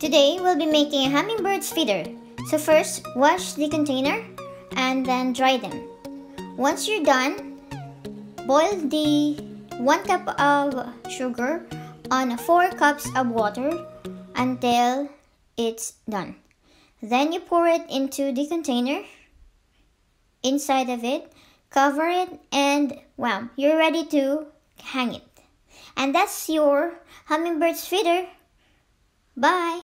Today we'll be making a hummingbird's feeder. So first, wash the container and then dry them. Once you're done, boil the 1 cup of sugar on 4 cups of water until it's done. Then you pour it into the container, inside of it, cover it, and wow, you're ready to hang it. And that's your hummingbird's feeder. Bye!